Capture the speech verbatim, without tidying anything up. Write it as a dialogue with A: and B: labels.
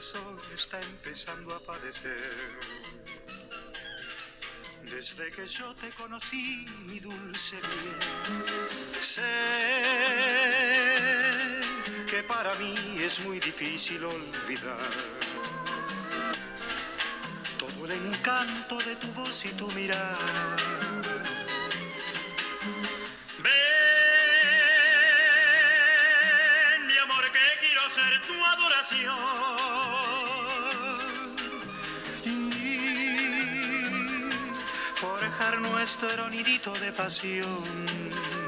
A: corazón está empezando a padecer. Desde que yo te conocí, mi dulce bien, sé que para mí es muy difícil olvidar todo el encanto de tu voz y tu mirar. Ven, mi amor, que quiero ser tu adoración. Forjar nuestro nidito de pasión.